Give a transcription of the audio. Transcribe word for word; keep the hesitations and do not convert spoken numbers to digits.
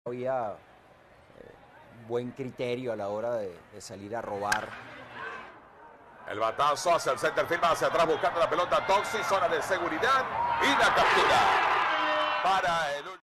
había eh, buen criterio a la hora de, de salir a robar. El batazo hacia el center field, hacia atrás buscando la pelota. Toxi, zona de seguridad y la captura para el